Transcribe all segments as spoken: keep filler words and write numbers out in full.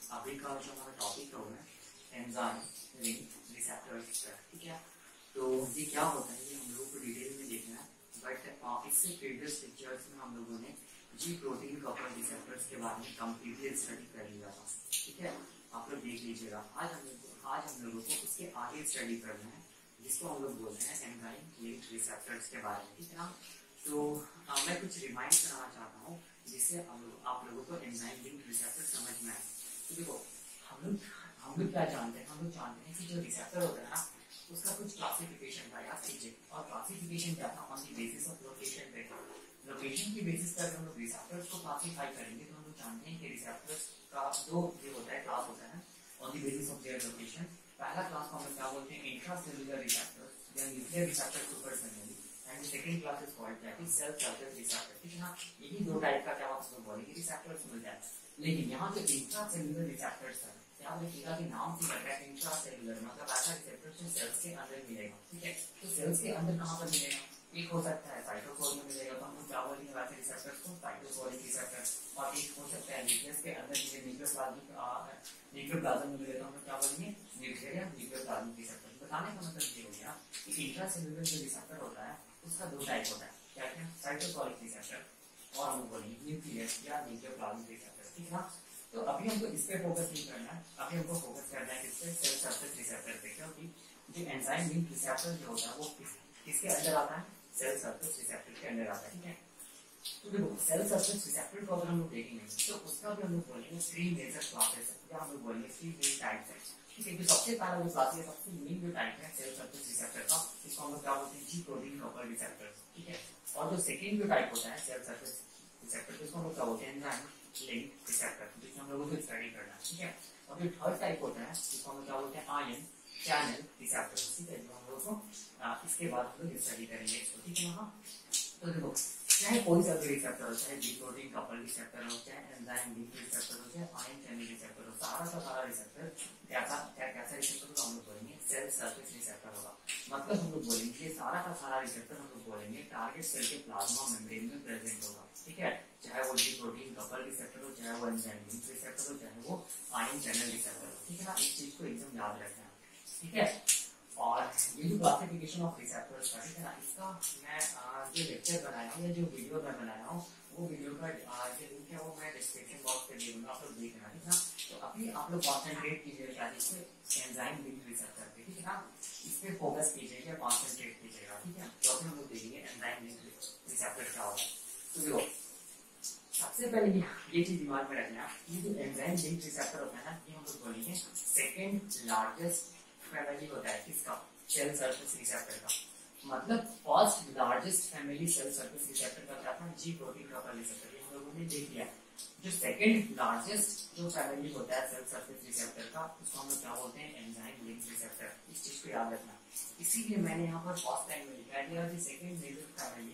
अभी का जो हमारा टॉपिक है वो है एंजाइम लिंक रिसेप्टर्स, ठीक है। तो ये क्या होता है ये हम लोगों को डिटेल में देखना है, बट इससे प्रीवियस लेक्चर्स में हम लोगों ने जी प्रोटीन कपल रिसेप्टर्स के बारे में कंप्लीटली स्टडी कर लिया था, ठीक है। आप लोग देख लीजिएगा। आज हम लोग आज हम लोगों को इसके आगे स्टडी करना है, जिसको हम लोग बोलते हैं एंजाइम लिंक रिसेप्टर्स के बारे में, ठीक है ना। तो आ, मैं कुछ रिमाइंड कराना चाहता हूँ जिससे हम लोग आप लोगों को एंजाइम लिंक रिसेप्टर समझ में आए। तो देखो हम लोग हम लोग क्या जानते हैं, हम लोग जानते हैं कि जो रिसेप्टर होता है ना उसका कुछ क्लासिफिकेशन था याद कीजिए, और क्लासिफिकेशन क्या था on the basis of location पे। लोकेशन की बेसिस पर हम लोग रिसेप्टर्स को क्लासिफाई करेंगे। तो हम लोग जानते हैं कि रिसेप्टर्स का दो ये होता है क्लास होता है on the basis of their location. पहला क्लास को हम लोग क्या बोलते हैं इंट्रासेल्युलर रिसेप्टर्स या nuclear receptor supercellular, and second class is called that is cell surface receptor, ठीक है ना। यही दो टाइप का क्या होता है बॉडी के रिसेप्टर्स मिल जाते हैं। लेकिन यहाँ जो इंट्रासेल्युलर रिसेप्टर्स है याद रखिएगा कि नाम से लग रहा है इंट्रासेल्युलर मतलब ऐसा रिसेप्टर जो सेल्स के अंदर मिलेगा, ठीक है। तो सेल्स के अंदर कहाँ पर मिलेगा, एक हो सकता है साइटोकोर में मिलेगा, तो हम लोग क्या बोलेंगे वैसे रिसेप्टर्स को साइटोकोरिक रिसेप्टर, और एक हो सकता है न्यूक्लियस के अंदर मिले न्यूक्लियोप्लाज्मिक न्यूक्लियोप्लाज्म में मिलेगा, तो हम लोग क्या बोलेंगे न्यूक्लियर या न्यूक्लियोप्लाज्मिक रिसेप्टर। बताने का मतलब ये हो गया कि इंट्रासेल्युलर जो रिसेप्टर होता है उसका दो टाइप होता है, क्या क्या साइटोकोरिक रिसेप्टर और हम बोलेंगे न्यूक्लियर या न्यूक्लियोप्लाज्मिक रिसेप्टर, ठीक है ना। तो अभी हमको इस पे फोकस नहीं करना है, अभी हमको फोकस करना है किस पे, सेल सरफेस रिसेप्टर पे, क्योंकि जो एंजाइम लिंक रिसेप्टर जो होता है वो किस किसके अंदर आता है, सेल सरफेस रिसेप्टर के अंदर आता है, ठीक है। तो देखो सेल सरफेस रिसेप्टर को अगर हम लोग देखेंगे तो उसका भी हम लोग बोलेंगे थ्री मेजर क्लासेस है, या हम लोग बोलेंगे थ्री मेन टाइप्स है, ठीक है। जो सबसे पहला जो क्लास है सबसे मेन जो टाइप है सेल सरफेस रिसेप्टर का, इसको हम लोग क्या बोलते हैं जी प्रोटीन कपल रिसेप्टर, ठीक है। और जो सेकंड जो टाइप होता है सेल सरफेस रिसेप्टर इसको हम लोग क्या बोलते हैं एंजाइम लिंक रिसेप्टर, जिसको हम लोगों को स्टडी करना है, ठीक है। और जो थर्ड टाइप होता है जिसको हम क्या बोलते हैं आयन चैनल रिसेप्टर, ठीक है, जो हम लोगों को इसके बाद हम लोग स्टडी करेंगे इसको, ठीक है ना। तो देखो चाहे कोई सा भी रिसेप्टर हो, चाहे जी प्रोटीन कपल रिसेप्टर हो, चाहे एंजाइम लिंक रिसेप्टर हो, चाहे आयन चैनल रिसेप्टर हो, सारा का सारा रिसेप्टर कैसा क्या कैसा रिसेप्टर होगा हम लोग बोलेंगे सेल सरफेस रिसेप्टर होगा। मतलब हम लोग बोलेंगे सारा का सारा रिसेप्टर हम लोग बोलेंगे टारगेट सेल के प्लाज्मा मेम्ब्रेन में प्रेजेंट होगा, ठीक है। चाहे वो जी प्रोटीन कपल रिसेप्टर हो, चाहे वो एंजाइम लिंक रिसेप्टर हो, चाहे वो आयन चैनल रिसेप्टर हो, ठीक है ना। इस चीज को एकदम याद रखना है, ठीक है। और ये जो क्लासिफिकेशन ऑफ रिसेप्टर्स का, ठीक है ना, इसका मैं जो लेक्चर बनाया हूँ या जो वीडियो मैं बनाया हूँ वो वीडियो का जो लिंक है वो मैं डिस्क्रिप्शन बॉक्स पे दे दूंगा, आप लोग देखना, ठीक है ना। तो अभी आप लोग कॉन्सेंट्रेट कीजिएगा इसमें एंजाइम लिंक रिसेप्टर पे, ठीक है ना। इस पे फोकस कीजिएगा, कॉन्सेंट्रेट कीजिएगा, ठीक है। तो अभी हम लोग देखेंगे एंजाइम लिंक रिसेप्टर क्या होता है। तो देखो सबसे पहले ये चीज दिमाग में रखना, ये जो एंजाइम लिंक रिसेप्टर होता है ना ये हम लोग बोलेंगे सेकेंड लार्जेस्ट फैमिली होता है किसका, सेल सरफेस रिसेप्टर का। मतलब first largest family cell surface receptor का क्या था, जी प्रोटीन कपल रिसेप्टर, ये हम लोगों ने देख लिया। जो सेकंड लार्जेस्ट जो फैमिली होता है सेल सरफेस रिसेप्टर का उसको हम लोग क्या बोलते हैं एंजाइम लिंक रिसेप्टर, इस चीज को याद रखना। इसीलिए मैंने यहाँ पर फर्स्ट टाइम में लिखा है कि second major family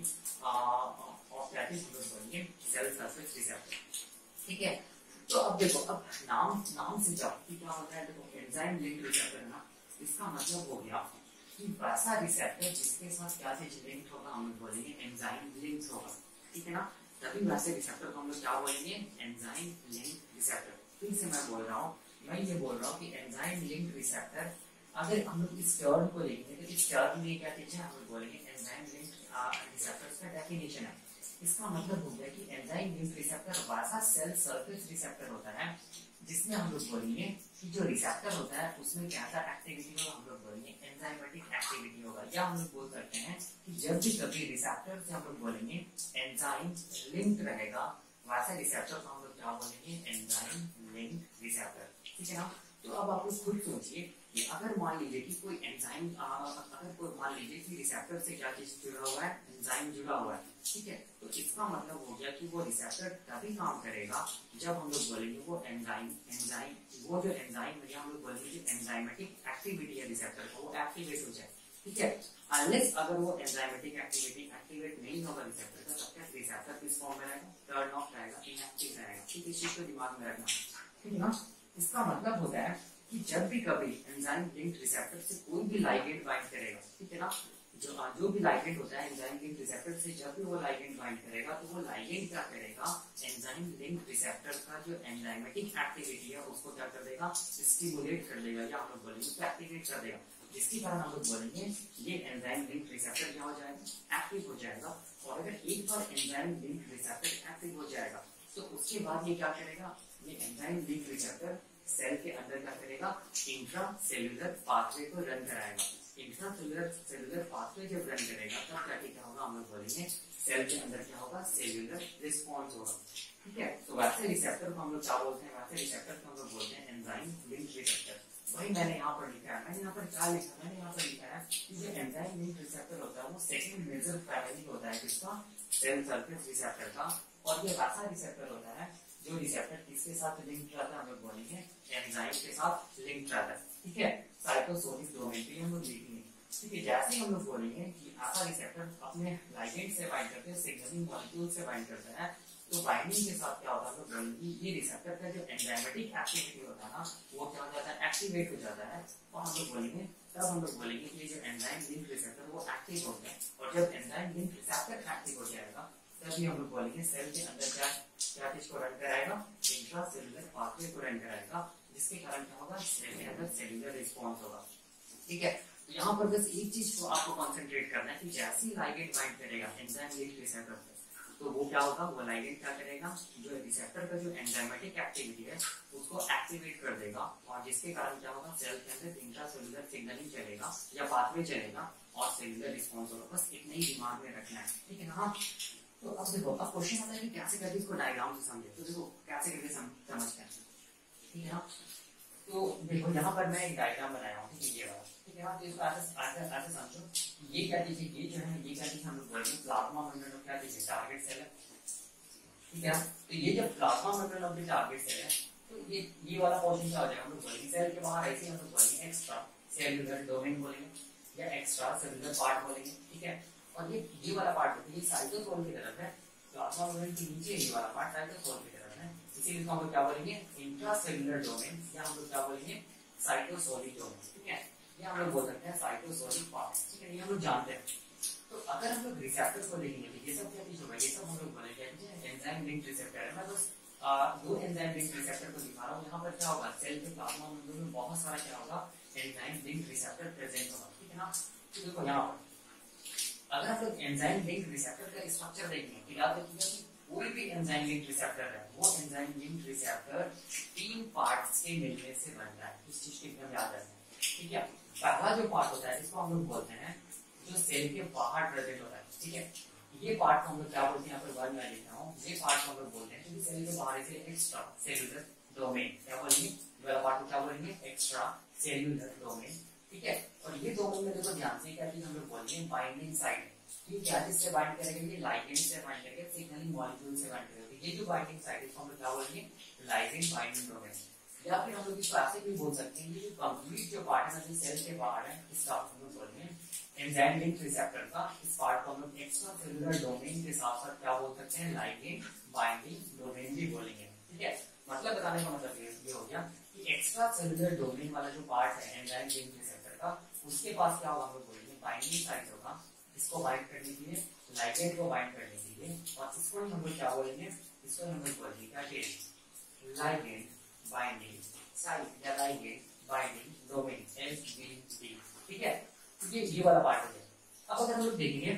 of that is बोलेंगे सेल सरफेस रिसेप्टर, ठीक है। तो अब देखो अब नाम नाम से जाओ कि क्या होता है, देखो एंजाइम लिंक रिसेप्टर ना इसका मतलब हो गया कि वैसा रिसेप्टर जिसके साथ क्या चीज लिंक होगा हम लोग बोलेंगे एंजाइम लिंक होगा, ठीक है ना। तभी वैसे रिसेप्टर को हम लोग क्या बोलेंगे एंजाइम लिंक रिसेप्टर। फिर से मैं बोल रहा हूँ, मैं ये बोल रहा हूँ कि एंजाइम लिंक रिसेप्टर अगर हम लोग इस टर्म को लेंगे तो इस टर्म में क्या चीज है हम लोग बोलेंगे एंजाइम लिंक रिसेप्टर्स का डेफिनेशन है। इसका मतलब हो गया कि एंजाइम लिंक रिसेप्टर वैसा सेल सरफेस रिसेप्टर होता है जिसमें हम लोग बोलेंगे कि जो रिसेप्टर होता है उसमें कैसा एक्टिविटी होगा हम लोग बोलेंगे एंजाइमेटिक एक्टिविटी होगा, या हम लोग बोल सकते हैं कि जब भी कभी रिसेप्टर से हम लोग बोलेंगे एंजाइम लिंक रहेगा वैसे रिसेप्टर को हम लोग क्या बोलेंगे एंजाइम लिंक रिसेप्टर, ठीक है ना। तो अब आप लोग खुद सोचिए कि अगर मान लीजिए कि कोई एंजाइम अगर कोई मान लीजिए कि रिसेप्टर से क्या चीज जुड़ा हुआ है एंजाइम जुड़ा हुआ है, ठीक है। तो इसका मतलब हो गया कि वो रिसेप्टर तभी काम करेगा जब हम लोग बोलेंगे वो एंजाइम एंजाइम वो जो एंजाइम है हम लोग बोलेंगे एंजाइमेटिक एक्टिविटी है रिसेप्टर को वो एक्टिवेट हो जाए, ठीक है। अनलेस अगर वो एंजाइमेटिक एक्टिविटी एक्टिवेट नहीं होगा रिसेप्टर का तब तक रिसेप्टर किस फॉर्म में रहेगा, टर्न ऑफ रहेगा, इनएक्टिव रहेगा, ठीक है। इस चीज को दिमाग में रखना, ठीक है ना। इसका मतलब होता है कि जब भी कभी एंजाइम लिंक्ड रिसेप्टर से कोई भी लाइगेंड बाइंड करेगा, ठीक है ना, जो जो भी लाइगेंड होता है एंजाइम लिंक रिसेप्टर से, जब भी वो लाइगेंड बाइंड करेगा तो वो लाइगेंड क्या करेगा, एंजाइम लिंक रिसेप्टर का जो एंजाइमेटिक एक्टिविटी है उसको क्या कर देगा, स्टिमुलेट कर देगा, या हम लोग बोलेंगे एक्टिवेट कर देगा, जिसके कारण हम लोग बोलेंगे ये एंजाइम लिंक रिसेप्टर क्या हो जाएगा, एक्टिव हो जाएगा। और अगर एक बार एंजाइम लिंक रिसेप्टर एक्टिव हो जाएगा तो उसके बाद ये क्या करेगा, ये एंजाइम लिंक रिसेप्टर सेल के अंदर क्या करेगा, इंट्रा सेल्यूलर पाथवे को रन कराएगा। इंट्रा सेल्यूलर सेल्यूलर पाथवे जब रन करेगा तब क्या क्या होगा, हम लोग बोलेंगे सेल के अंदर क्या होगा, सेल्यूलर रिस्पॉन्स होगा। ठीक है, तो वैसे रिसेप्टर को हम लोग क्या बोलते हैं, वैसे रिसेप्टर को हम लोग बोलते हैं एंजाइम लिंक रिसेप्टर। वही मैंने यहाँ पर लिखा है, मैंने यहाँ पर क्या लिखा है, मैंने यहाँ पर लिखा है कि जो एंजाइम लिंक रिसेप्टर होता है वो सेकंड मेजर फैमिली होता है किसका, सेल सरफेस रिसेप्टर का। और ये वैसा रिसेप्टर होता है जो रिसेप्टर किसके साथ लिंक रहता है, हम लोग बोलेंगे एंजाइम के साथ लिंक रहता है। ठीक है, साइटोसोलिक डोमेन पे हम लोग लिखेंगे। ठीक है, जैसे ही हम लोग बोलेंगे कि ऐसा रिसेप्टर अपने लाइगेंड से बाइंड करते हैं, सिग्नलिंग मॉलिक्यूल से बाइंड करता है, तो बाइंडिंग के साथ क्या होता है, हम लोग बोलेंगे ये रिसेप्टर का जो एंजाइमेटिक एक्टिविटी होता है ना वो क्या हो जाता है, एक्टिवेट हो जाता है। और हम लोग बोलेंगे तब हम लोग बोलेंगे कि जो एंजाइम लिंक रिसेप्टर वो एक्टिव होता है। और जब एंजाइम लिंक रिसेप्टर एक्टिव हो जाएगा तभी हम लोग बोलेंगे सेल के अंदर क्या क्या चीज को रन कराएगा, इंट्रा सेल्यूलर पाथवे को रन कराएगा, जिसके कारण क्या होगा, सेल के अंदर सेल्यूलर रिस्पॉन्स होगा। ठीक है, तो यहाँ पर बस एक चीज को आपको कंसंट्रेट करना है कि जैसे ही लाइगेंड बाइंड करेगा एंजाइम लिंक रिसेप्टर पे तो वो क्या होगा, वो लाइगेंड क्या करेगा, जो रिसेप्टर का जो एंजाइमेटिक एक्टिविटी है उसको एक्टिवेट कर देगा। और जिसके कारण क्या होगा, सेल के अंदर इंट्रा सेल्यूलर सिग्नलिंग चलेगा या पाथवे चलेगा और सेल्यूलर रिस्पॉन्स होगा। बस इतना ही दिमाग में रखना है। ठीक है ना। तो अब देखो, अब क्वेश्चन आता है कि कैसे करके इसको डायग्राम से समझे। तो देखो कैसे करके समझते हैं। ठीक है ना, तो देखो यहाँ पर मैं एक डायग्राम बनाया हूँ, ठीक है, ये वाला। ठीक है ना, तो इसको ऐसे ऐसे समझो, ये क्या चीज है, ये जो है ये क्या चीज हम लोग बोलेंगे प्लाज्मा मेम्ब्रेन ऑफ क्या चीज है, टारगेट सेल है। ठीक है, तो ये जब plasma membrane of the target cell है तो ये ये वाला पोर्शन क्या हो जाएगा, हम लोग बोलेंगे सेल के बाहर ऐसे हम लोग बोलेंगे एक्स्ट्रा सेल्यूलर डोमेन बोलेंगे या एक्स्ट्रा सेल्यूलर पार्ट बोलेंगे। ठीक है, और ये ये वाला पार्ट होता है, ये साइटोसोल की तरफ है, प्लाज्मा मेम्ब्रेन के नीचे ये वाला पार्ट साइटोसोल की तरफ है, इसीलिए इसको हम लोग क्या बोलेंगे, इंट्रासेल्युलर डोमेन, या हम लोग क्या बोलेंगे, साइटोसोलिक डोमेन। ठीक है, ये हम लोग बोल सकते हैं साइटोसोलिक पार्ट। ठीक है, ये हम लोग जानते हैं। तो अगर हम लोग रिसेप्टर्स को देखेंगे तो ये सब क्या चीज होगा, ये सब हम लोग बोलेंगे एंजाइम लिंक रिसेप्टर है। मैं बस दो एंजाइम लिंक रिसेप्टर को दिखा रहा हूँ। यहाँ पर क्या होगा, सेल के प्लाज्मा मेम्ब्रेन में बहुत सारा क्या होगा, एंजाइम लिंक रिसेप्टर प्रेजेंट होगा। ठीक है ना, तो देखो यहाँ पर अगर आप लोग एंजाइम लिंक रिसेप्टर का स्ट्रक्चर देखेंगे तो याद रखिएगा कि कोई भी एंजाइम लिंक रिसेप्टर है वो एंजाइम लिंक रिसेप्टर तीन पार्ट्स के मिलने से बनता है। इस चीज को एकदम याद रखना है। ठीक है, पहला जो पार्ट होता है इसको हम लोग बोलते हैं जो सेल के बाहर प्रेजेंट होता है। ठीक है, ये पार्ट को हम लोग क्या बोलते हैं, यहाँ पर वर्ड में लिखा हूँ, ये पार्ट को हम लोग बोलते हैं क्योंकि सेल के बाहर से एक्स्ट्रा सेल्यूलर डोमेन क्या बोलेंगे, वाला पार्ट को क्या बोलेंगे, एक्स्ट्रा सेल्यूलर डोमेन। ठीक है, और ये डोमेन में देखो ध्यान से क्या चीज हम लोग बोलेंगे, बाइंडिंग साइट। ये क्या चीज से बाइंड करेंगे, ये लाइगेंड से बाइंड करेंगे, सिग्नलिंग मॉलिक्यूल से बाइंड करेंगे। ये जो बाइंडिंग साइट है इसको हम लोग क्या बोलेंगे, लाइगेंड बाइंडिंग डोमेन। या फिर हम लोग इसको ऐसे भी बोल सकते हैं, ये जो कंप्लीट जो पार्ट है ना सेल के बाहर है इसका हम लोग बोलेंगे एंजाइम लिंक रिसेप्टर का। इस पार्ट को हम लोग एक्स्ट्रा सेल्यूलर डोमेन के साथ साथ क्या बोल सकते हैं, लाइगेंड बाइंडिंग डोमेन भी बोलेंगे। ठीक है, मतलब बताने का मतलब ये हो गया कि एक्स्ट्रा सेल्यूलर डोमेन वाला जो पार्ट है एंजाइम लिंक रिसेप्टर का, उसके पास क्या होगा, हम लोग बोलेंगे बाइंडिंग साइट होगा। इसको बाइंड करने के लिए, लाइगेंड को बाइंड करने के लिए, और इसको हम लोग क्या बोलेंगे, इसको हम लोग बोलेंगे क्या चीज, लाइगेंड बाइंडिंग साइट या ligand binding domain, L B D. ठीक है, ये ये वाला पार्ट हो गया। अब अगर हम लोग देखेंगे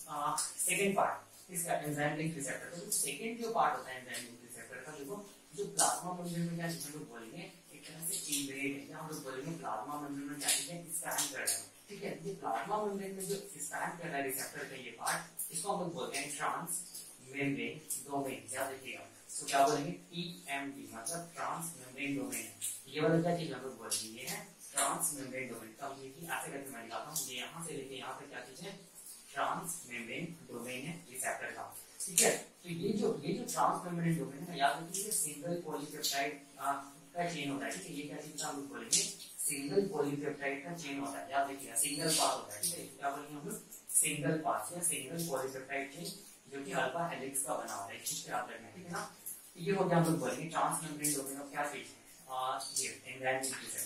सेकंड पार्ट इसका एंजाइम लिंक रिसेप्टर, तो सेकंड जो पार्ट होता है एंजाइम लिंक रिसेप्टर का, देखो जो प्लाज्मा मेम्ब्रेन में क्या हम लोग बोलेंगे एक तरह से इनवेड है, या हम लोग बोलेंगे प्लाज्मा मेम्ब्रेन में क्या चीज है, स्टैंड कर रहा है। ठीक है, ये प्लाज्मा मेम्ब्रेन में जो स्टैंड कर रहा है रिसेप्टर का ये पार्ट, इसको हम लोग बोलते हैं ट्रांस मेम्ब्रेन डोमेन। याद रखिएगा, तो क्या बोलेंगे, टी एम डी मतलब ट्रांस मेम्ब्रेन डोमेन है। ये वाला क्या चीज हम लोग बोलेंगे, ये है ट्रांस मेम्ब्रेन डोमेन। तब देखिए ऐसे करके मैं दिखाता हूँ, ये यहाँ से लेके यहाँ तक क्या चीज है, ट्रांस मेम्ब्रेन डोमेन है रिसेप्टर का। ठीक है, तो ये जो ये जो ट्रांस मेम्ब्रेन डोमेन है, याद रखिए सिंगल पॉलीपेप्टाइड का चेन होता है। ठीक है, ये क्या चीज हम लोग बोलेंगे, सिंगल पॉलीपेप्टाइड का चेन होता है। याद रखिएगा सिंगल पाथ होता है। ठीक है, क्या बोलेंगे हम लोग, सिंगल पाथ या सिंगल पॉलीपेप्टाइड चेन जो कि अल्फा हेलिक्स का बना हुआ है। इस पे याद रखना है। ठीक है ना, ये हो गया हम लोग बोलेंगे ट्रांस मेम्ब्रेन डोमेन ऑफ क्या चीज, ये एंजाइम लिंक रिसेप्टर।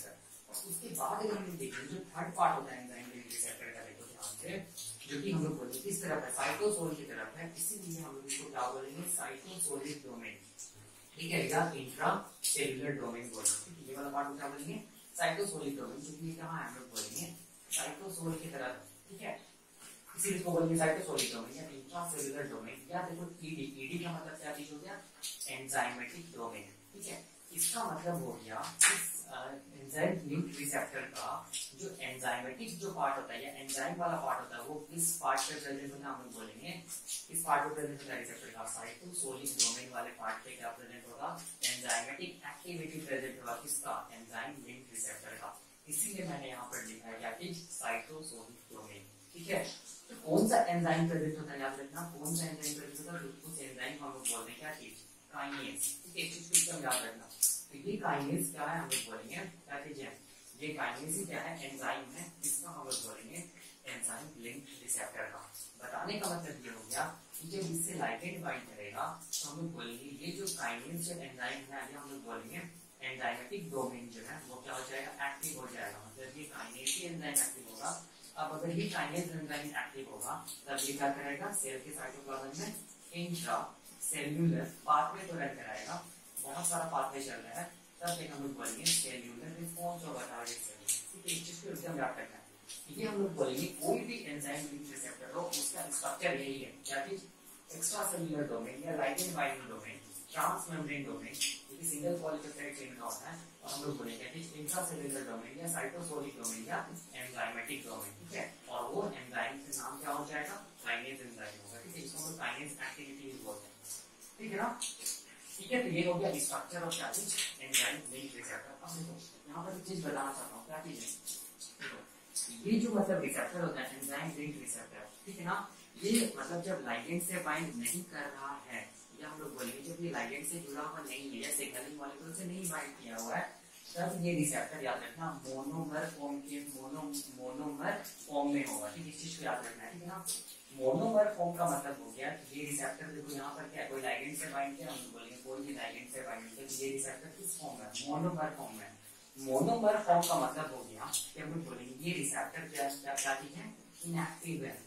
उसके बाद अगर हम देखें जो थर्ड पार्ट होता है एंजाइम लिंक रिसेप्टर का, देखो ध्यान से, जो कि हम लोग बोलेंगे किस तरफ है, साइटोसोल की तरफ है, इसीलिए हम लोग इसको क्या बोलेंगे, साइटोसोलिक डोमेन, ठीक है, या इंट्रा सेल्यूलर डोमेन बोलेंगे। ये वाला पार्ट को क्या बोलेंगे, साइटोसोलिक डोमेन, क्योंकि कहाँ है हम लोग बोलेंगे साइटोसोल की तरफ, ठीक है, इसीलिए इसको बोलेंगे साइटोसोलिक डोमेन या इंट्रा सेल्यूलर डोमेन। या देखो ईडी, ईडी का मतलब क्या चीज हो गया, एंजाइमेटिक डोमेन, ठीक है। इसका मतलब हो गया इस एंजाइम लिंक रिसेप्टर का जो एंजाइमेटिक जो पार्ट होता है या एंजाइम वाला पार्ट होता है वो किस पार्ट पे प्रेजेंट होता है, हम लोग बोलेंगे इस पार्ट पे प्रेजेंट होता है रिसेप्टर का, साइटोसोलिक डोमेन वाले पार्ट पे क्या प्रेजेंट होगा, एंजाइमेटिक एक्टिविटी प्रेजेंट होगा किसका, एंजाइम लिंक रिसेप्टर का। इसीलिए मैंने यहाँ पर लिखा है क्या कि साइटोसोलिक डोमेन, ठीक है। तो कौन सा एंजाइम प्रेजेंट होता है, याद रखना, कौन सा एंजाइम प्रेजेंट होता है, उस एंजाइम को हम लोग बोलते हैं क्या चीज, काइनेज, ठीक है, इस चीज को याद रखना। तो ये काइनेज क्या है, हम लोग बोलेंगे क्या चीज है, ये काइनेज ही क्या है, एंजाइम है, इसका हम लोग बोलेंगे एंजाइम लिंक रिसेप्टर का। बताने का मतलब ये हो गया कि जब इससे लाइगेंड बाइंड करेगा तो हम लोग बोलेंगे ये जो काइनेज जो एंजाइम है, ये हम लोग बोलेंगे एंजाइमेटिक डोमेन जो है वो क्या हो जाएगा, एक्टिव हो जाएगा, मतलब ये काइनेज ही एंजाइम एक्टिव होगा। अब अगर ये काइनेज एंजाइम एक्टिव होगा तब ये क्या करेगा, सेल के साइटोप्लाज्म में इंट्रा सेल्यूलर पाथवे तो रन कराएगा, बहुत सारा पाथवे चल रहा है, तब एक हम लोग बोलेंगे सेल्यूलर रिस्पॉन्स होगा टारगेट सेल, ठीक है। इस चीज को एकदम याद रखना है। ये हम लोग बोलेंगे कोई भी एंजाइम लिंक रिसेप्टर हो उसका स्ट्रक्चर यही है, क्या चीज, एक्स्ट्रा सेल्यूलर डोमेन या ligand binding domain, trans membrane domain, ये सिंगल पॉलीपेप्टाइड चेन का होता है, और हम लोग बोलेंगे कि इंट्रा सेल्यूलर डोमेन या साइटोसोलिक डोमेन या एंजाइमेटिक डोमेन, ठीक है। और वो एंजाइम का नाम क्या हो जाएगा, काइनेज एंजाइम होगा, ठीक है, इसको हम लोग काइनेज एक्टिविटी बोलते हैं, ठीक है ना। ठीक है, तो ये हो गया स्ट्रक्चर ऑफ क्या चीज, एंजाइम लिंक रिसेप्टर। अब देखो यहाँ पर एक चीज बताना चाहता हूँ, क्या चीज है, देखो ये जो मतलब रिसेप्टर होता है एंजाइम लिंक रिसेप्टर, ठीक है ना, ये मतलब जब लाइगेंड से बाइंड नहीं कर रहा है, या हम लोग बोलेंगे जब ये लाइगेंड से जुड़ा हुआ नहीं है या सिग्नलिंग मॉलिक्यूल से नहीं बाइंड किया हुआ है, तब ये रिसेप्टर याद रखना मोनोमर फॉर्म के मोनो मोनोमर फॉर्म में होगा, ठीक है, इस चीज को याद रखना है, ठीक है ना। मोनोमर फॉर्म का मतलब हो गया कि ये रिसेप्टर देखो यहाँ पर क्या, कोई लाइगेंड से बाइंड किया, हम बोलेंगे कोई भी लाइगेंड से बाइंड किया, तो ये रिसेप्टर किस फॉर्म में, मोनोमर फॉर्म में। मोनोमर फॉर्म का मतलब हो गया कि हम लोग बोलेंगे ये रिसेप्टर क्या क्या क्या चीज है, इनएक्टिव है,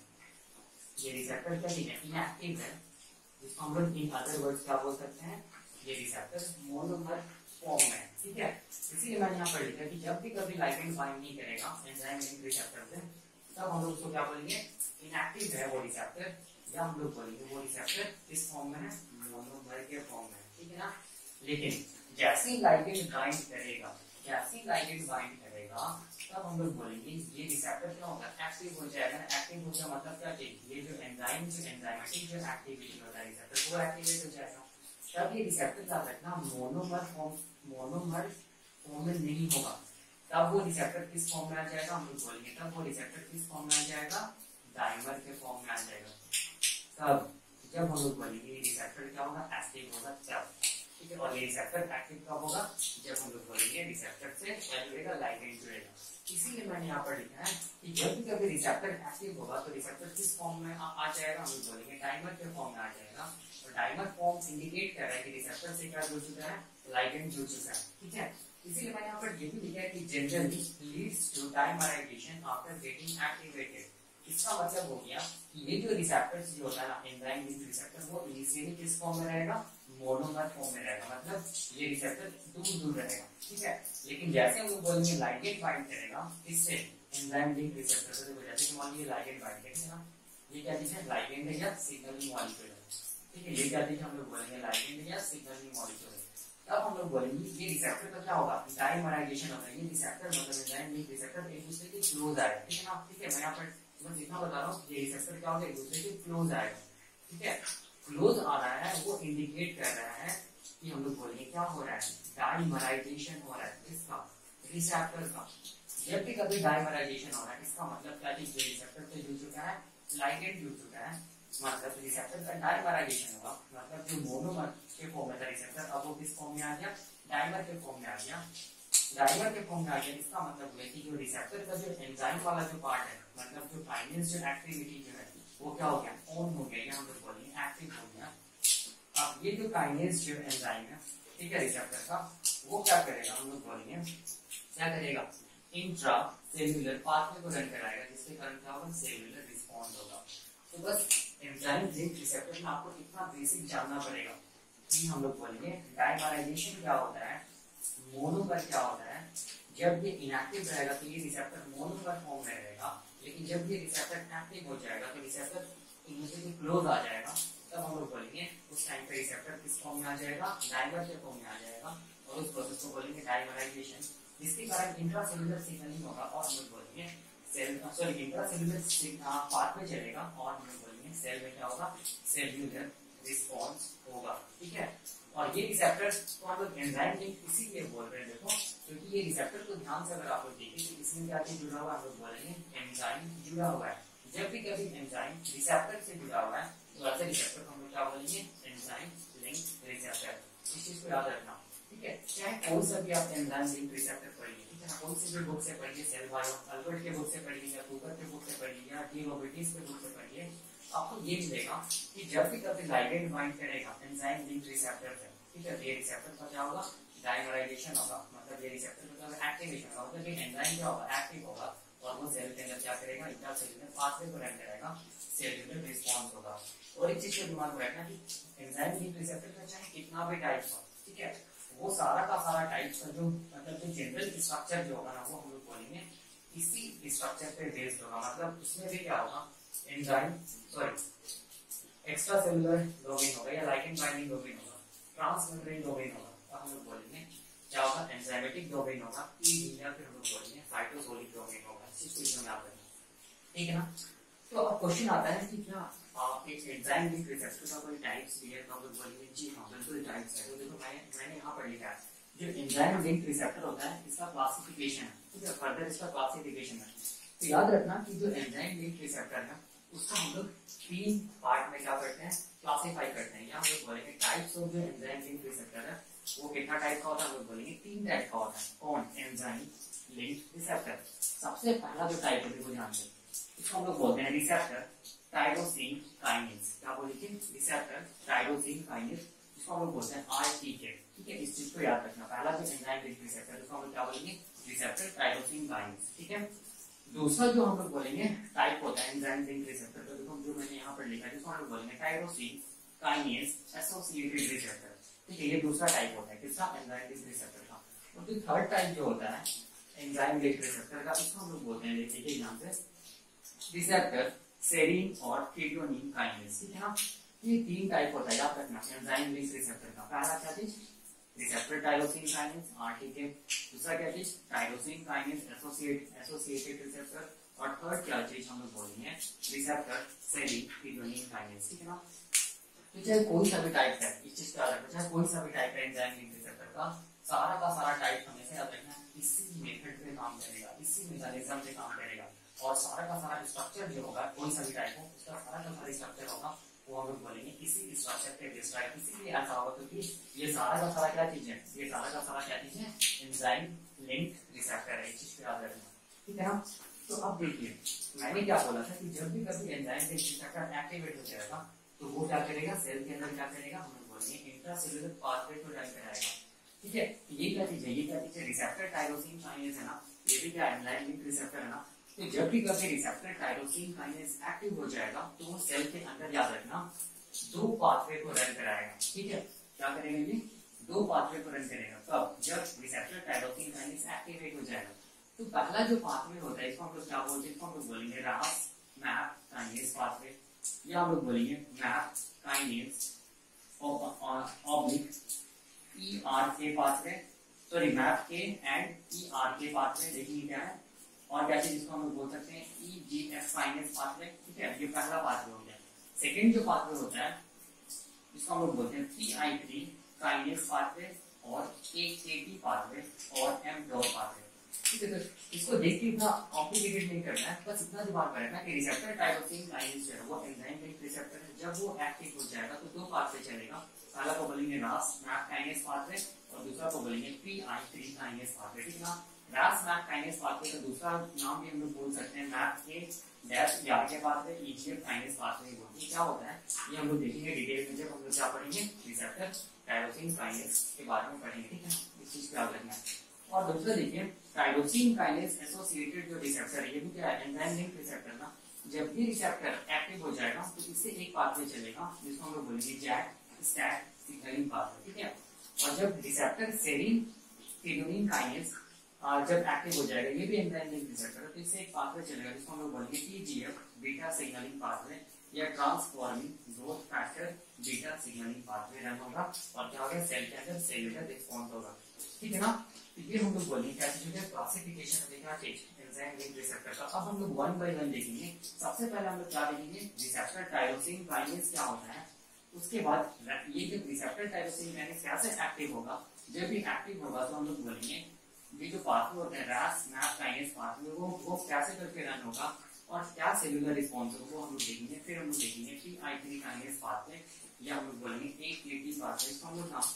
ये रिसेप्टर क्या चीज है, इनएक्टिव है, जिसको हम लोग इन अदर वर्ड्स क्या बोल सकते हैं, ये रिसेप्टर मोनोमर फॉर्म में, ठीक है। इसीलिए मैंने यहाँ पर लिखा कि जब भी कभी लाइगेंड बाइंड नहीं करेगा एंजाइम लिंक रिसेप्टर से, तब हम लोग उसको क्या बोलेंगे, इनएक्टिव है वो रिसेप्टर, या हम लोग बोलेंगे वो रिसेप्टर किस फॉर्म में है, मोनोमर के फॉर्म में, ठीक है ना। लेकिन जैसे ही लाइगेंड बाइंड करेगा, जैसे ही लाइगेंड बाइंड करेगा तब हम लोग बोलेंगे ये रिसेप्टर क्या होगा, एक्टिव हो जाएगा। एक्टिव हो जाए मतलब क्या चाहिए, ये जो एंजाइम जो एंजाइमेटिक जो एक्टिविटी होता है रिसेप्टर वो एक्टिवेट हो जाएगा, तब ये रिसेप्टर याद रखना मोनोमर फॉर्म मोनोमर फॉर्म में नहीं होगा, तब वो रिसेप्टर किस फॉर्म में आ जाएगा, हम लोग बोलेंगे तब वो रिसेप्टर किस फॉर्म में आ जाएगा, डाइमर के फॉर्म में आ जाएगा। तब जब हम लोग बोलेंगे ये रिसेप्टर क्या होगा, एक्टिव होगा तब, ठीक है। और ये रिसेप्टर एक्टिव कब होगा, जब हम लोग बोलेंगे रिसेप्टर से क्या जुड़ेगा, लाइगेंड जुड़ेगा। इसीलिए मैंने यहाँ पर लिखा है कि जब भी कभी रिसेप्टर एक्टिव होगा तो रिसेप्टर किस फॉर्म में आ, आ जाएगा, हम लोग बोलेंगे डाइमर के फॉर्म में आ जाएगा। और डाइमर फॉर्म इंडिकेट कर रहा है कि रिसेप्टर से क्या जुड़ चुका है, लाइगेंड जुड़ चुका है, ठीक है। इसीलिए मैंने यहाँ पर ये भी लिखा है कि generally leads to dimerization after getting activated. इसका मतलब हो गया कि ये जो रिसेप्टर जो होता है ना, एंजाइम लिंक रिसेप्टर, वो इनिशियली किस फॉर्म में रहेगा, मोनोमर फॉर्म में रहेगा, मतलब ये रिसेप्टर दूर दूर रहेगा, ठीक है। लेकिन जैसे हम लोग बोलेंगे लाइगेंड बाइंड करेगा इससे एंजाइम लिंक रिसेप्टर से, तो जैसे कि मान लीजिए लाइगेंड बाइंड करेंगे ना, ये क्या चीज है, लाइगेंड है या सिग्नलिंग मॉलिक्यूल है, ठीक है। ये क्या चीज हम लोग बोलेंगे, लाइगेंड या सिग्नलिंग मॉलिक्यूल है। तब हम लोग बोलेंगे ये रिसेप्टर का क्या होगा, डाइमराइजेशन होगा। ये रिसेप्टर मतलब एंजाइम लिंक रिसेप्टर एक दूसरे के क्लोज आएगा, ठीक है ना, ठीक है। मैं यहाँ पर बस इतना बता रहा हूँ, ये रिसेप्टर क्या होगा, एक दूसरे के क्लोज आएगा, ठीक है। क्लोज आ रहा है वो इंडिकेट कर रहा है कि हम लोग बोलेंगे क्या हो रहा है, डाइमराइजेशन हो रहा है इसका, रिसेप्टर का। जब भी कभी डाइमराइजेशन हो रहा है इसका मतलब क्या है, रिसेप्टर से जुड़ चुका है, लाइगेंड जुड़ चुका है, मतलब रिसेप्टर का डाइमराइजेशन होगा, मतलब जो मोनोमर के फॉर्म में था रिसेप्टर, अब वो किस फॉर्म में आ गया, डाइमर के फॉर्म में आ गया। डाइमर के फॉर्म में आ गया, इसका मतलब है कि जो रिसेप्टर का जो एंजाइम वाला जो पार्ट है, मतलब जो काइनेज जो एक्टिविटी जो है वो क्या हो गया, ऑन हो गया, या हम लोग बोलेंगे एक्टिव हो गया। अब ये जो काइनेज जो एंजाइम है, ठीक है, रिसेप्टर का, वो क्या करेगा, हम लोग बोलेंगे क्या करेगा, इंट्रा सेल्यूलर पाथवे को रन कराएगा, जिसके कारण क्या होगा, सेल्यूलर रिस्पॉन्स होगा। तो बस एंजाइम लिंक रिसेप्टर में आपको इतना बेसिक जानना पड़ेगा कि हम लोग बोलेंगे डाइमराइजेशन क्या होता है, मोनोमर क्या होता है। जब ये इनएक्टिव रहेगा तो ये रिसेप्टर मोनोमर फॉर्म में रहेगा, लेकिन जब ये रिसेप्टर एक्टिव हो जाएगा तो रिसेप्टर एक दूसरे के क्लोज आ जाएगा, तब हम लोग बोलेंगे उस टाइम पे रिसेप्टर किस फॉर्म में आ जाएगा, डाइमर के फॉर्म में आ जाएगा, और उस प्रोसेस को बोलेंगे डाइमराइजेशन, जिसके कारण इंट्रासेल्युलर सिग्नलिंग होगा और हम लोग बोलेंगे सेल सॉरी इंट्रासेल्युलर पाथवे चलेगा, और हम लोग बोलेंगे सेल में क्या होगा, सेल्युलर रिस्पॉन्स होगा। ठीक है, और ये रिसेप्टर को हम लोग एंजाइम लिंक इसीलिए बोल रहे हैं, देखो क्योंकि ये रिसेप्टर को ध्यान से अगर आप लोग देखें तो इसमें क्या चीज जुड़ा हुआ है, हम लोग बोलेंगे एंजाइम जुड़ा हुआ है। जब भी कभी एंजाइम रिसेप्टर से जुड़ा हुआ है तो ऐसे रिसेप्टर को हम लोग क्या बोलेंगे, एंजाइम लिंक रिसेप्टर। इस चीज को याद रखना। ठीक है, चाहे कोई सा भी आप एंजाइम लिंक रिसेप्टर पढ़िए, ठीक है ना, कोई से भी बुक से पढ़िए, सेल बायो अल्बर्ट के बुक से पढ़िए या कूपर के बुक से पढ़िए या डी रोबर्टिस के बुक से पढ़िए, आपको ये मिलेगा कि जब भी कभी लाइगेंड बाइंड करेगा एंजाइम लिंक रिसेप्टर से, ठीक है, ये रिसेप्टर का क्या होगा, डाइमराइजेशन होगा, मतलब ये रिसेप्टर मतलब एक्टिवेशन होगा, मतलब ये एंजाइम क्या होगा, एक्टिव होगा, और वो सेल के अंदर क्या करेगा, इंट्रासेल्युलर पाथवे को रन करेगा, सेल्युलर रिस्पॉन्स होगा। और एक चीज को दिमाग में रखना कि एंजाइम लिंक रिसेप्टर का चाहे कितना भी टाइप हो, ठीक है, वो सारा का सारा टाइप का जो मतलब जो जनरल स्ट्रक्चर जो होगा ना, वो हम लोग बोलेंगे इसी स्ट्रक्चर पे बेस्ड होगा। मतलब उसमें भी क्या होगा, enzyme sorry extra cellular domain होगा या लाइगेंड बाइंडिंग डोमेन होगा, ट्रांसमेम्ब्रेन डोमेन होगा, और हम लोग बोलेंगे क्या होगा, एंजाइमेटिक डोमेन होगा, ई या फिर हम लोग बोलेंगे साइटोसोलिक डोमेन होगा। इस चीज को याद रखना, ठीक है ना। तो अब क्वेश्चन आता है कि क्या आप एक एंजाइम लिंक रिसेप्टर का कोई टाइप्स दिया है, तो आप लोग बोलेंगे जी हाँ बिल्कुल टाइप्स है। तो देखो मैं मैंने यहाँ पर लिखा है जो एंजाइम लिंक रिसेप्टर होता है इसका क्लासिफिकेशन है, ठीक है, फर्दर इसका क्लासिफिकेशन है। तो याद रखना कि जो एंजाइम लिंक रिसेप्टर है उसका हम लोग तीन पार्ट में क्या करते हैं, क्लासिफाई करते हैं। या हम लोग बोलेंगे टाइप्स ऑफ जो एंजाइम लिंक रिसेप्टर है वो कितना टाइप का होता है, हम लोग बोलेंगे तीन टाइप का होता है। कौन, एंजाइम लिंक रिसेप्टर। सबसे पहला जो टाइप है वो ध्यान से, इसको हम लोग बोलते हैं रिसेप्टर टायरोसिन काइनेज। क्या बोलेंगे, रिसेप्टर टायरोसिन काइनेज, इसको हम लोग बोलते हैं आरटीके। ठीक है, इस चीज को याद रखना। पहला जो एंजाइम लिंक रिसेप्टर उसको हम लोग क्या बोलेंगे, रिसेप्टर टायरोसिन काइनेज। ठीक है, दूसरा जो हम लोग बोलेंगे टाइप होता है एंजाइम लिंक रिसेप्टर का, देखो जो मैंने यहाँ पर लिखा है जिसको हम लोग बोलेंगे टायरोसिन काइनेज एसोसिएटेड रिसेप्टर। ठीक है, ये दूसरा टाइप होता है किसका, एंजाइम लिंक रिसेप्टर का। और जो थर्ड टाइप जो होता है एंजाइम लिंक रिसेप्टर का, इसको हम लोग बोलते हैं, देखिए यहाँ पे रिसेप्टर सेरीन और थ्रेओनीन काइनेज। ठीक है ना, ये तीन टाइप होता है, याद रखना एंजाइम लिंक रिसेप्टर का। पहला क्या चीज, receptor tyrosine kinase R T K, दूसरा क्या चीज tyrosine kinase associate associated receptor, और थर्ड क्या चीज हम लोग बोलेंगे रिसेप्टर सेरीन थ्रेओनीन काइनेज। ठीक है ना, तो चाहे कोई सा भी टाइप है, इस चीज का याद रखना, चाहे कोई सा भी टाइप है एंजाइम लिंक रिसेप्टर का, सारा का सारा टाइप हमेशा याद रखना इसी मेथड पे काम करेगा, इसी मैकेनिज्म पे काम करेगा, और सारा का सारा स्ट्रक्चर जो होगा कोई सा भी टाइप हो उसका सारा का सारा स्ट्रक्चर होगा वो हम लोग बोलेंगे इसी स्ट्रक्चर पे बेस्ड है। इसीलिए ऐसा होगा क्योंकि ये सारा का सारा क्या चीज है, ये सारा का सारा क्या चीज है, एंजाइम लिंक रिसेप्टर है। इस चीज को याद रखना, ठीक है ना। तो अब देखिए मैंने क्या बोला था कि जब भी कभी एंजाइम लिंक रिसेप्टर एक्टिवेट हो जाएगा तो वो क्या करेगा, सेल के अंदर क्या करेगा, हम लोग बोलेंगे इंट्रासेल्युलर पाथवे को ड्राइव कराएगा। ठीक है, ये क्या चीज है, ये क्या चीज है, रिसेप्टर टायरोसिन काइनेज है ना, ये भी क्या एंजाइम लिंक रिसेप्टर है ना। तो जब भी कभी रिसेप्टर टायरोसिन काइनेज एक्टिव हो जाएगा तो वो सेल के अंदर याद रखना दो पाथवे को रन कराएगा। ठीक है, क्या करेगा, ये दो पाथवे को रन करेगा। कब, जब रिसेप्टर टायरोसिन काइनेज एक्टिवेट हो जाएगा। तो पहला जो पाथवे होता है इसको हम लोग क्या बोलते हैं, इसको हम लोग बोलेंगे रास मैप काइनेज पाथवे, या हम लोग बोलेंगे map kinase oblique E R K pathway, sorry map K and E R K pathway. देखिए क्या है, और क्या चीज इसको हम लोग बोल सकते हैं E G F kinase pathway. ठीक है, ये पहला पाथवे हो गया। सेकंड जो पाथवे होता है इसको हम लोग बोलते हैं P I three kinase pathway और ए के टी पाथवे और एम डॉट पाथवे। ठीक है, तो इसको देख के इतना कॉम्प्लिकेटेड नहीं करना है, बस इतना दिमाग में रखना कि रिसेप्टर टायरोसिन काइनेज जो है वो एंजाइम लिंक रिसेप्टर है। जब वो एक्टिव हो जाएगा तो दो पाथवे चलेगा, पहला को बोलेंगे रास मैप काइनेज पाथवे और दूसरा को बोलेंगे P I three kinase pathway. ठीक है ना, रास मैप काइनेज पाथवे का दूसरा नाम भी हम लोग बोल सकते हैं मैप के डैश यार के पाथवे, ईजीएफ काइनेज पाथवे बोलते हैं। क्या होता है ये हम लोग देखेंगे डिटेल में जब हम लोग क्या पढ़ेंगे, रिसेप्टर टायरोसिन काइनेज के बारे में पढ़ेंगे। ठीक है, इस चीज को याद रखना है। और दूसरा देखिए टाइरोसिन काइनेज एसोसिएटेड जो रिसेप्टर है, ये भी क्या है, एंजाइम लिंक्ड रिसेप्टर ना। जब ये रिसेप्टर एक्टिव हो जाएगा तो इससे एक पाथवे चलेगा जिसको हम लोग बोलेंगे जैक स्टैट सिग्नलिंग पाथवे, ठीक है। और जब रिसेप्टर सेरीन थ्रेओनीन काइनेज जब एक्टिव हो जाएगा, ये भी एंजाइम लिंक्ड रिसेप्टर है, तो इससे एक पाथवे चलेगा जिसको हम लोग बोलेंगे टीजीएफ बीटा सिग्नलिंग पाथवे या transforming growth factor beta signalling pathway run होगा और क्या होगा, सेल के अंदर सेलुलर रिस्पॉन्स होगा, ठीक है ना। तो ये हम लोग बोलेंगे कैसे क्लासिफिकेशन देखना चाहिए एंजाइम लिंक्ड रिसेप्टर का। अब हम लोग वन बाय वन देखेंगे। सबसे पहले हम लोग क्या देखेंगे, रिसेप्टर टाइरोसिन काइनेज क्या होता है। उसके बाद ये जो रिसेप्टर टाइरोसिन काइनेज कैसे एक्टिव होगा, जब भी एक्टिव होगा तो हम लोग बोलेंगे ये जो पाथवे होता है रैस मैप काइनेज पाथवे, वो वो कैसे करके रन होगा और क्या सेलुलर रिस्पॉन्स होगा, वो हम लोग देखेंगे। फिर हम लोग देखेंगे T I three kinase pathway या हम लोग बोलेंगे ए के टी पाथवे, इसको हम लोग नाम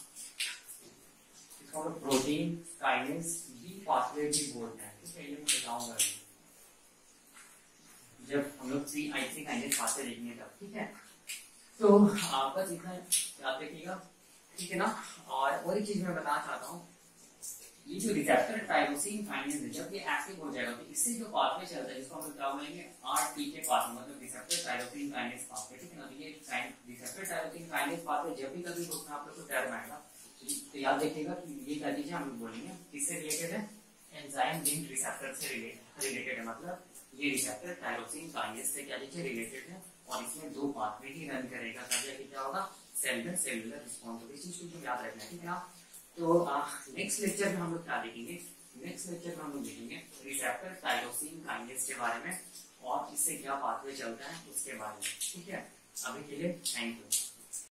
और प्रोटीन काइनेज बी पाथवे भी बोलते हैं, ठीक है। ये मैं बताऊंगा जब हम लोग C I three kinase pathway देखेंगे तब, ठीक है। तो आप बस इतना याद रखिएगा, ठीक है ना। और और एक चीज मैं बताना चाहता हूँ, ये जो रिसेप्टर टाइरोसिन काइनेज है जब ये एक्टिव हो जाएगा तो इससे जो पाथवे चलता है जिसको हम लोग क्या बोलेंगे आरटी के पाथवे, मतलब रिसेप्टर टाइरोसिन काइनेज पाथवे, ठीक है ना। तो ये रिसेप्टर टाइरोसिन काइनेज पाथवे जब भी कभी आप लोग को टर्म आएगा तो याद रखिएगा कि ये क्या चीज हम लोग बोलेंगे किससे रिलेटेड है, एंजाइम लिंक्ड रिसेप्टर से रिलेटेड है। मतलब ये रिसेप्टर टाइरोसिन काइनेज से क्या चीज रिलेटेड है और इसमें दो पाथवे ही रन करेगा, तब जाके क्या होगा, सेलुलर सेलुलर रिस्पॉन्स होगा। इस चीज को याद रखना है, ठीक है ना। तो नेक्स्ट लेक्चर में हम लोग क्या देखेंगे, नेक्स्ट लेक्चर में हम लोग देखेंगे रिसेप्टर टाइरोसिन काइनेज के बारे में और इससे क्या पाथवे चलता है उसके बारे में, ठीक है। अभी के लिए थैंक यू।